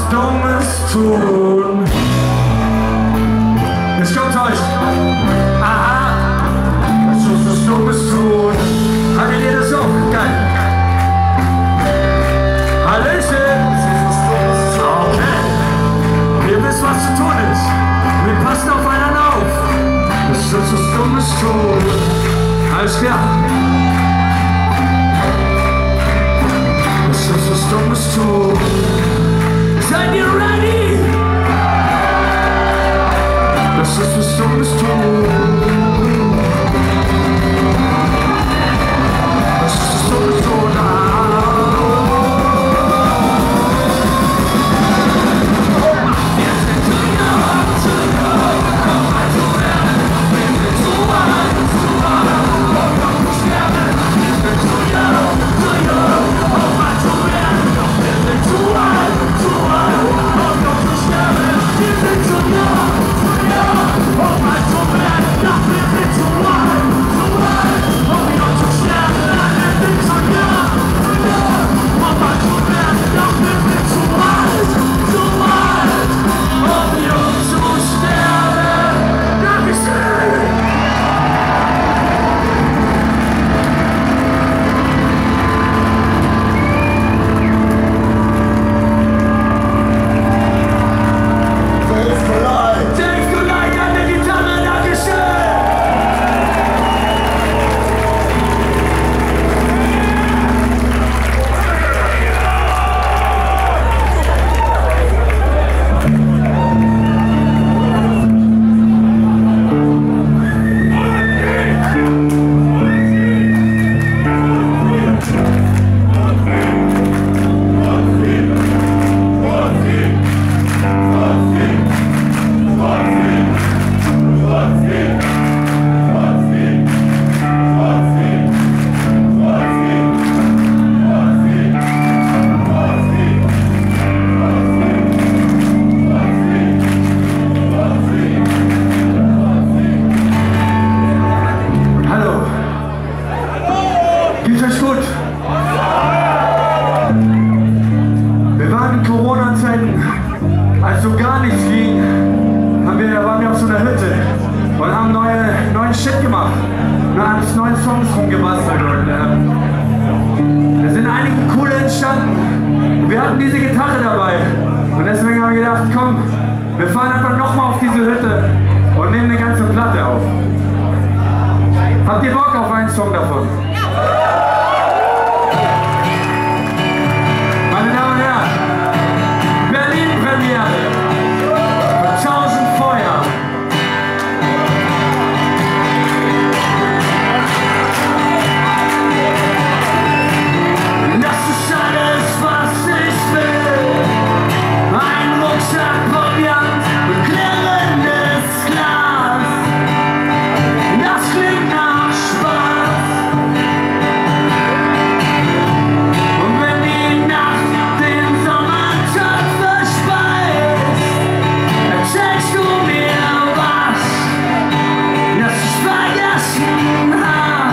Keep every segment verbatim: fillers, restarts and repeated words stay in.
Dummes tun. Jetzt kommt's euch. Aha, lass uns was Dummes tun. Hattet ihr das auch? Geil. Hallöchen. Okay. Ihr wisst, was zu tun ist. Wir passen aufeinander auf. Lass uns was Dummes tun. Alles klar. Lass uns was Dummes tun. Seid ihr ready? Lass uns was Dummes tun. Lass uns was Dummes tun. Wir sind zu jung, zu jung, um alt zu werden. Wir sind zu alt, zu alt, um noch zu sterben. Wir sind zu jung, zu jung, um alt zu werden. Wir sind zu alt, zu alt, um noch zu sterben. Wir sind zu jung, zu jung, um alt zu werden. Doch wir sind zu alt, zu alt, um noch zu sterben. Wir sind zu jung, zu jung, um alt zu werden. Doch wir sind zu alt, zu alt, um jung zu sterben. Dankeschön! Dave Goliath an der Gitarre, Dankeschön! Hallo. Geht's euch gut? Wir waren in Corona-Zeiten, als so gar nichts ging, haben wir, waren wir auf so einer Hütte und haben neue, neuen Shit gemacht. Und haben neue Songs rumgebastelt und ähm, da sind einige coole entstanden. Und wir hatten diese Gitarre dabei und deswegen haben wir gedacht, komm, wir fahren einfach nochmal auf diese Hütte und nehmen eine ganze Platte auf. Habt ihr Bock auf einen Song davon? Meine Damen und Herren, Berlin-Premiere für Tausend Feuer. Das ist alles, was ich will. Ein Rucksack Proviant und klirrendes Glas. Das klingt nach Spaß. Und wenn die Nacht den Sommertag verspeist, erzählst du mir was, das ich vergessen hab.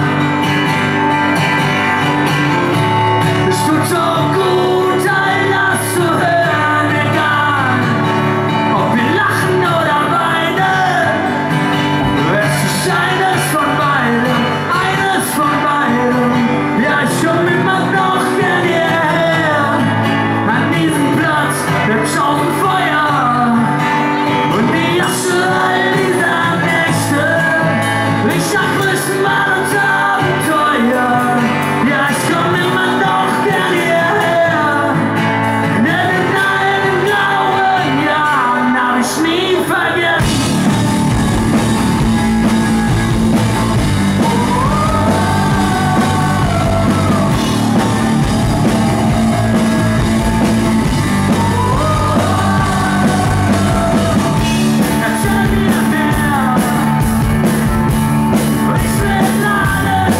Es tut so gut, all das zu hören, egal ob wir lachen oder weinen. Es ist eines von beidem, eines von beidem. Ja, ich komm immer noch gern hierher, an diesen Platz der Tausend Feuer. Und die Asche all dieser Nächte, ich sag Größenwahn und Abenteuer. Ja, ich komm immer noch gern hierher, denn in allen grauen Jahren hab ich nie vergessen. Erzähl mir mehr, ich will alles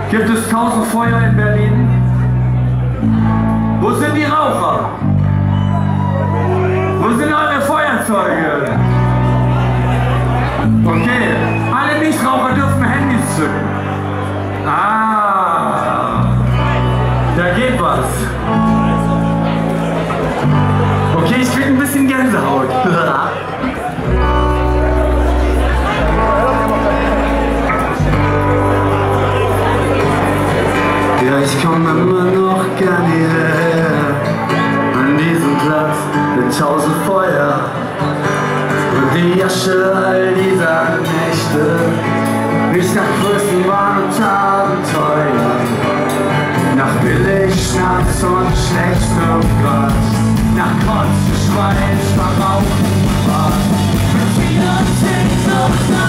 Gibt es tausend Feuer in Berlin? Wo sind die Raucher? Wo sind eure Feuerzeuge? Okay, alle Nichtraucher dürfen Handys zücken. Ah, da geht was. Okay, ich krieg ein bisschen Gänsehaut. Ja, ich komme immer noch gern hierher, an diesem Platz mit tausend Feuer und die Asche all dieser Nächte, nicht nach Größenwahn und Abenteuer, nach Billigschnaps und schlechtem Gras, nach Kotzen, Schwein, Verrauch und Bart. Mit viel und Sehnsucht